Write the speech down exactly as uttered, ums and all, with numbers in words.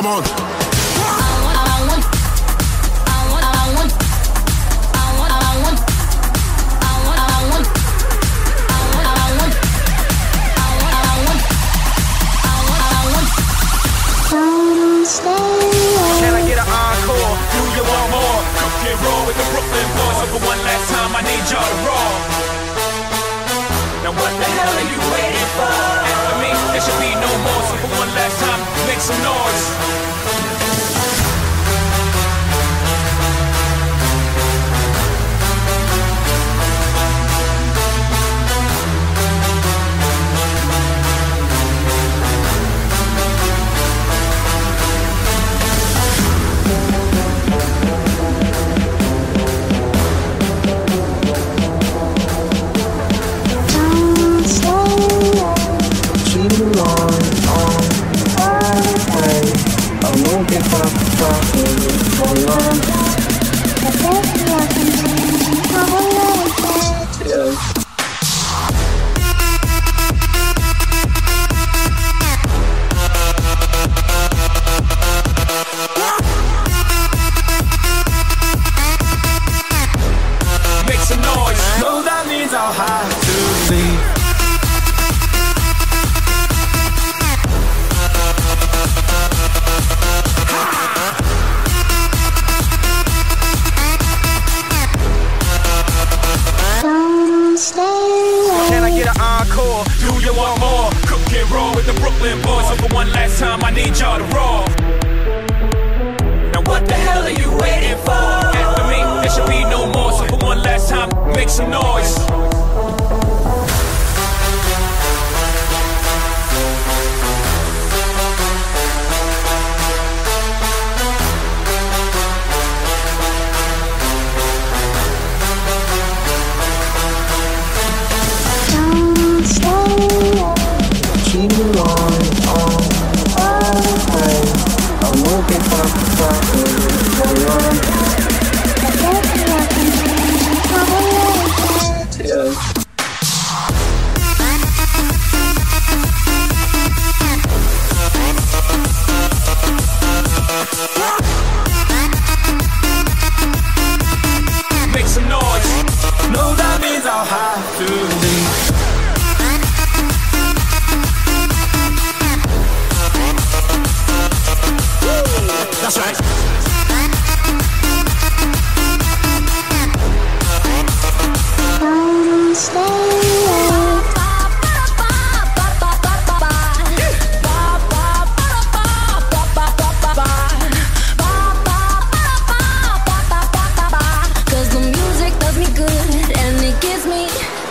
Come on. Can I get an encore? Do you want more? Cook and roll with the Brooklyn boys. So for one last time, I need y'all to roll. Now what the hell are you waiting for? After me, there should be no more. So for one last time, make some noise. Can I get an encore? Do you want more? Cook and roll with the Brooklyn boys. So for one last time, I need y'all to roll. Now what the hell are you waiting for? After me, there should be no more. So for one last time, make some noise. Make some noise. No, that means I'll have to leave. That's right. Cause the music does me good and it gives me